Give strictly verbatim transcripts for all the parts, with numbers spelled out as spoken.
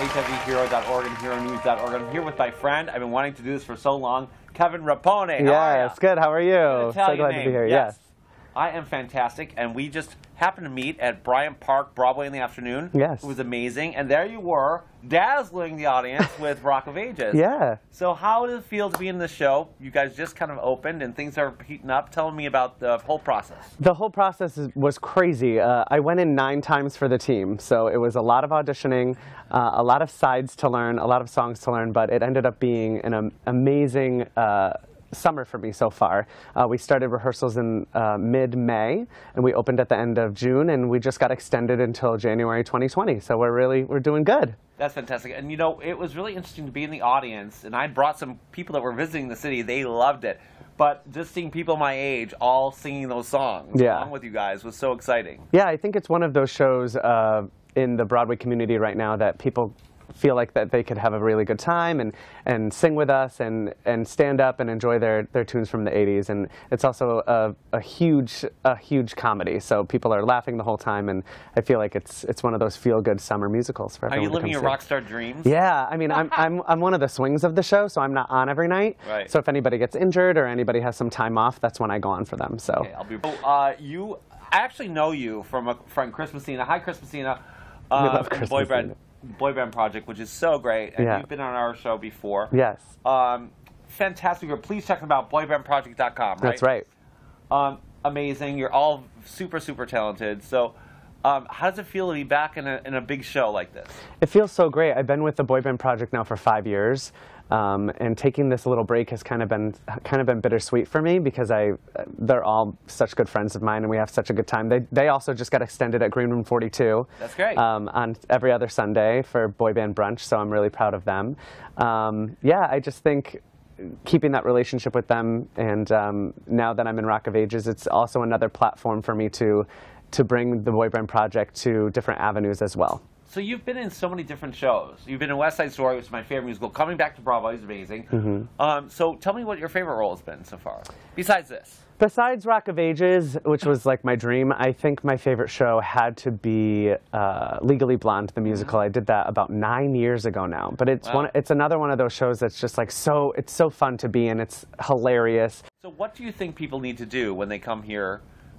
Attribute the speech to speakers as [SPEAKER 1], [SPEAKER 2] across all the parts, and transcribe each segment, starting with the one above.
[SPEAKER 1] H I V hero dot org and hero news dot org. I'm here with my friend. I've been wanting to do this for so long, Kevin Raponey. How
[SPEAKER 2] yes,
[SPEAKER 1] are you?
[SPEAKER 2] good. How are you?
[SPEAKER 1] So
[SPEAKER 2] glad
[SPEAKER 1] name.
[SPEAKER 2] to be here.
[SPEAKER 1] Yes.
[SPEAKER 2] yes.
[SPEAKER 1] I am fantastic, and we just happened to meet at Bryant Park, Broadway in the afternoon.
[SPEAKER 2] Yes.
[SPEAKER 1] It was amazing, and there you were, dazzling the audience with Rock of Ages.
[SPEAKER 2] Yeah.
[SPEAKER 1] So how does it feel to be in the show? You guys just kind of opened, and things are heating up. Tell me about the whole process.
[SPEAKER 2] The whole process is, was crazy. Uh, I went in nine times for the team, so it was a lot of auditioning, uh, a lot of sides to learn, a lot of songs to learn, but it ended up being an um, amazing uh, summer for me so far. Uh, we started rehearsals in uh, mid-May, and we opened at the end of June, and we just got extended until January twenty twenty. So we're really we're doing good.
[SPEAKER 1] That's fantastic. And you know, it was really interesting to be in the audience, and I brought some people that were visiting the city. They loved it. But just seeing people my age all singing those songs
[SPEAKER 2] yeah.
[SPEAKER 1] along with you guys was so exciting.
[SPEAKER 2] Yeah, I think it's one of those shows uh, in the Broadway community right now that people feel like that they could have a really good time and, and sing with us and, and stand up and enjoy their, their tunes from the eighties. And it's also a, a huge a huge comedy, so people are laughing the whole time, and I feel like it's it's one of those feel-good summer musicals for everyone.
[SPEAKER 1] Are you living
[SPEAKER 2] to
[SPEAKER 1] your
[SPEAKER 2] see.
[SPEAKER 1] rock star dreams?
[SPEAKER 2] Yeah, I mean, I'm, I'm, I'm one of the swings of the show, so I'm not on every night.
[SPEAKER 1] Right.
[SPEAKER 2] So if anybody gets injured or anybody has some time off, that's when I go on for them. So.
[SPEAKER 1] Okay, I'll be. Oh, uh, you, I actually know you from a friend, Chris Messina. Hi, Chris Messina.
[SPEAKER 2] We
[SPEAKER 1] Uh,
[SPEAKER 2] love Chris
[SPEAKER 1] boy band,
[SPEAKER 2] Messina.
[SPEAKER 1] boy band project, which is so great, and
[SPEAKER 2] Yeah.
[SPEAKER 1] you've been on our show before.
[SPEAKER 2] Yes.
[SPEAKER 1] Um, fantastic group. Please check them out. boy band project dot com. Right?
[SPEAKER 2] That's right.
[SPEAKER 1] Um, amazing. You're all super, super talented. So, um, how does it feel to be back in a in a big show like this?
[SPEAKER 2] It feels so great. I've been with the Boy Band Project now for five years, um, and taking this little break has kind of been kind of been bittersweet for me because I they're all such good friends of mine, and we have such a good time. They they also just got extended at Green Room forty-two.
[SPEAKER 1] That's great.
[SPEAKER 2] Um, on every other Sunday for Boy Band Brunch, so I'm really proud of them. Um, yeah, I just think keeping that relationship with them, and um, now that I'm in Rock of Ages, it's also another platform for me to to bring the Boy Band Project to different avenues as well.
[SPEAKER 1] So you've been in so many different shows. You've been in West Side Story, which is my favorite musical. Coming back to Broadway is amazing.
[SPEAKER 2] Mm-hmm.
[SPEAKER 1] um, so tell me what your favorite role has been so far, besides this.
[SPEAKER 2] Besides Rock of Ages, which was like my dream, I think my favorite show had to be uh, Legally Blonde, the musical. I did that about nine years ago now. But it's
[SPEAKER 1] Wow.
[SPEAKER 2] one. It's another one of those shows that's just like so. It's so fun to be in. It's hilarious.
[SPEAKER 1] So what do you think people need to do when they come here,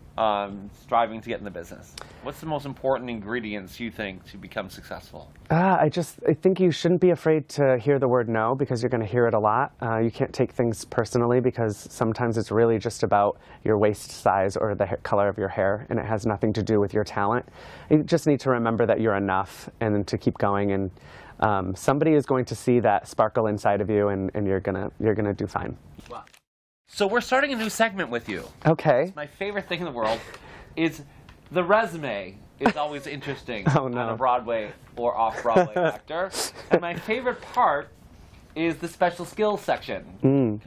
[SPEAKER 1] um, striving to get in the business? What's the most important ingredients you think to become successful?
[SPEAKER 2] Uh, I just I think you shouldn't be afraid to hear the word no, because you're going to hear it a lot. Uh, you can't take things personally, because sometimes it's really just about your waist size or the ha color of your hair, and it has nothing to do with your talent. You just need to remember that you're enough, and then to keep going. And um, somebody is going to see that sparkle inside of you, and, and you're gonna you're gonna do fine.
[SPEAKER 1] Wow. So we're starting a new segment with you.
[SPEAKER 2] Okay.
[SPEAKER 1] My favorite thing in the world is the resume is always interesting
[SPEAKER 2] Oh, no.
[SPEAKER 1] on a Broadway or off-Broadway actor. And my favorite part is the special skills section.
[SPEAKER 2] Mm.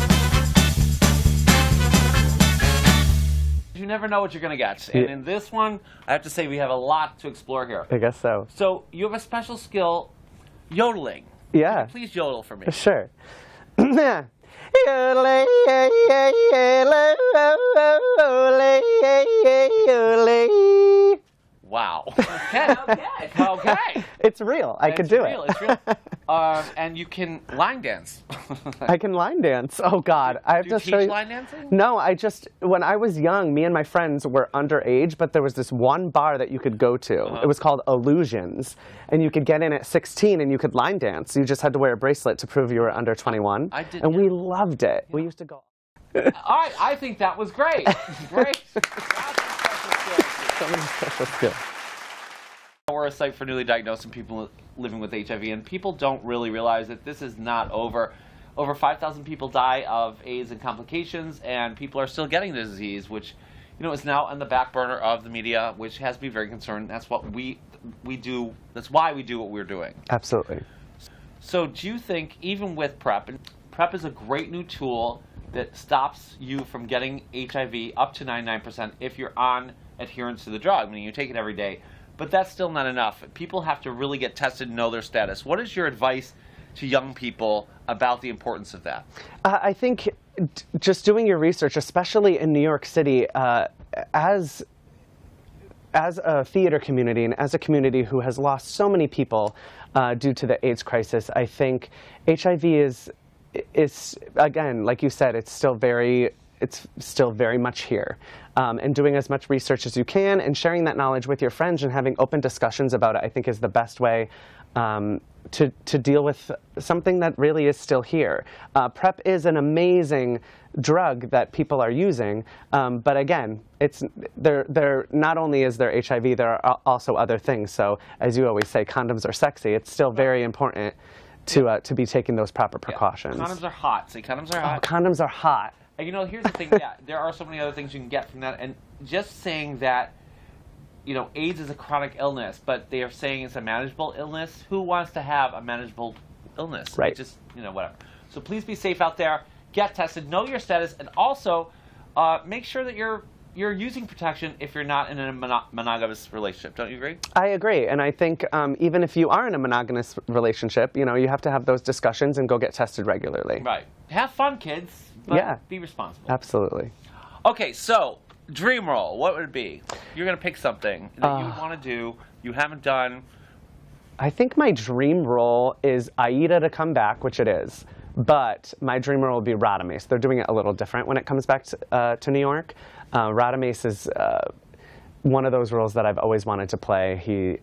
[SPEAKER 1] You never know what you're going to get. And in this one, I have to say we have a lot to explore here.
[SPEAKER 2] I guess so.
[SPEAKER 1] So you have a special skill, yodeling.
[SPEAKER 2] Yeah.
[SPEAKER 1] Can you please yodel for me.
[SPEAKER 2] Sure.
[SPEAKER 1] Wow. Okay, okay, okay.
[SPEAKER 2] It's real. I
[SPEAKER 1] It's
[SPEAKER 2] could do
[SPEAKER 1] real,
[SPEAKER 2] it.
[SPEAKER 1] It's real. Um, and you can line dance.
[SPEAKER 2] I can line dance. Oh God, I have
[SPEAKER 1] Do you
[SPEAKER 2] to show
[SPEAKER 1] teach
[SPEAKER 2] you.
[SPEAKER 1] line dancing?
[SPEAKER 2] No, I just when I was young, me and my friends were underage, but there was this one bar that you could go to.
[SPEAKER 1] Uh-huh.
[SPEAKER 2] It was called Illusions, and you could get in at sixteen and you could line dance. You just had to wear a bracelet to prove you were under twenty-one.
[SPEAKER 1] I did,
[SPEAKER 2] and
[SPEAKER 1] yeah.
[SPEAKER 2] we loved it. We used to go.
[SPEAKER 1] All right, I think that was great. Great.
[SPEAKER 2] So many special skills.
[SPEAKER 1] We're a site for newly diagnosed and people living with H I V, and people don't really realize that this is not over. Over five thousand people die of AIDS and complications, and people are still getting the disease, which, you know, is now on the back burner of the media, which has me very concerned. That's what we we do. That's why we do what we're doing.
[SPEAKER 2] Absolutely.
[SPEAKER 1] So, do you think, even with PrEP, and PrEP is a great new tool that stops you from getting H I V up to ninety-nine percent if you're on adherence to the drug, meaning you take it every day. But that's still not enough. People have to really get tested and know their status. What is your advice to young people about the importance of that?
[SPEAKER 2] Uh, I think just doing your research, especially in New York City, uh, as as a theater community and as a community who has lost so many people uh, due to the AIDS crisis, I think H I V is, is, again, like you said, it's still very, it's still very much here. Um, and doing as much research as you can and sharing that knowledge with your friends and having open discussions about it, I think is the best way um, to, to deal with something that really is still here. Uh, PrEP is an amazing drug that people are using, um, but again, it's there. There not only is there H I V, there are also other things. So, as you always say, condoms are sexy. It's still very important to uh, to be taking those proper precautions.
[SPEAKER 1] Yeah. Condoms are hot. See, condoms are hot.
[SPEAKER 2] Oh, condoms are hot.
[SPEAKER 1] And you know, here's the thing. Yeah, there are so many other things you can get from that, and just saying that, you know, AIDS is a chronic illness, but they are saying it's a manageable illness. Who wants to have a manageable illness?
[SPEAKER 2] Right.
[SPEAKER 1] Just, you know, whatever. So please be safe out there. Get tested. Know your status, and also uh, make sure that you're you're using protection if you're not in a mono monogamous relationship. Don't you agree?
[SPEAKER 2] I agree, and I think um, even if you are in a monogamous relationship, you know, you have to have those discussions and go get tested regularly.
[SPEAKER 1] Right. Have fun, kids. But
[SPEAKER 2] yeah.
[SPEAKER 1] Be responsible.
[SPEAKER 2] Absolutely.
[SPEAKER 1] Okay, so dream role. What would it be? You're gonna pick something that uh, you would want to do. You haven't done.
[SPEAKER 2] I think my dream role is Aida to come back, which it is. But my dream role will be Radames. They're doing it a little different when it comes back to, uh, to New York. Uh, Radames is uh, one of those roles that I've always wanted to play. He,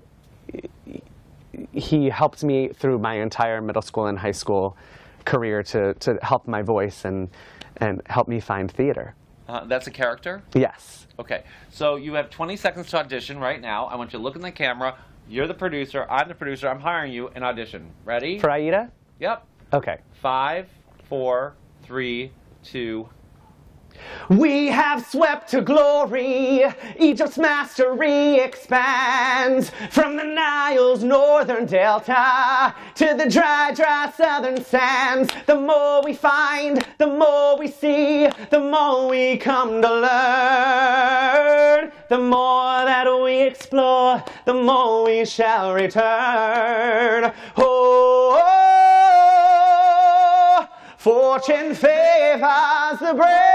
[SPEAKER 2] he helped me through my entire middle school and high school career to, to help my voice and, and help me find theater.
[SPEAKER 1] Uh, that's a character?
[SPEAKER 2] Yes.
[SPEAKER 1] Okay, so you have twenty seconds to audition right now. I want you to look in the camera. You're the producer. I'm the producer. I'm hiring you and audition. Ready?
[SPEAKER 2] For Aida?
[SPEAKER 1] Yep.
[SPEAKER 2] Okay.
[SPEAKER 1] Five, four, three, two.
[SPEAKER 2] We have swept to glory, Egypt's mastery expands from the Nile's northern delta to the dry, dry southern sands. The more we find, the more we see, the more we come to learn. The more that we explore, the more we shall return. Oh, oh, fortune favors the brave.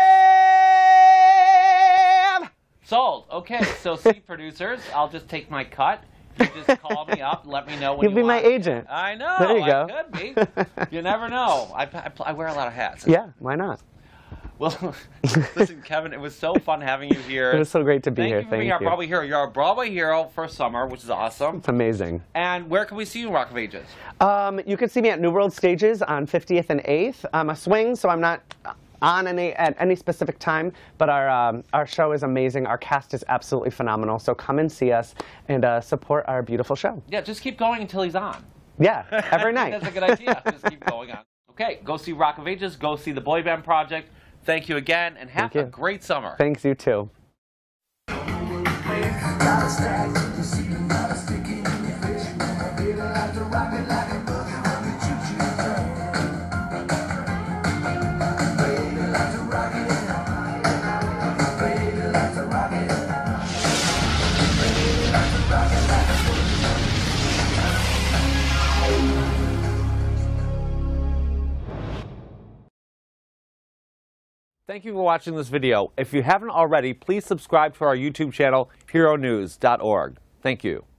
[SPEAKER 1] Sold. Okay, so see, producers, I'll just take my cut. You just call me up, let me know when
[SPEAKER 2] You'll
[SPEAKER 1] you
[SPEAKER 2] be
[SPEAKER 1] want.
[SPEAKER 2] my agent.
[SPEAKER 1] I know.
[SPEAKER 2] There you
[SPEAKER 1] I
[SPEAKER 2] go.
[SPEAKER 1] could be. You never know. I, I, I wear a lot of hats.
[SPEAKER 2] Yeah, why not?
[SPEAKER 1] Well, listen, Kevin, it was so fun having you here.
[SPEAKER 2] It was so great to be
[SPEAKER 1] Thank
[SPEAKER 2] here.
[SPEAKER 1] You for
[SPEAKER 2] Thank
[SPEAKER 1] being
[SPEAKER 2] you.
[SPEAKER 1] our Broadway hero. You're our Broadway hero for summer, which is awesome.
[SPEAKER 2] It's amazing.
[SPEAKER 1] And where can we see you in Rock of Ages?
[SPEAKER 2] Um, you can see me at New World Stages on fiftieth and eighth. I'm a swing, so I'm not on any at any specific time, but our um, our show is amazing. Our cast is absolutely phenomenal. So come and see us and uh, support our beautiful show.
[SPEAKER 1] Yeah, just keep going until he's on.
[SPEAKER 2] Yeah, every night.
[SPEAKER 1] That's a good idea. Just keep going on. Okay, go see Rock of Ages. Go see the Boy Band Project. Thank you again, and have a great summer.
[SPEAKER 2] Thanks, you too.
[SPEAKER 1] Thank you for watching this video. If you haven't already, please subscribe to our YouTube channel, hero news dot org. Thank you.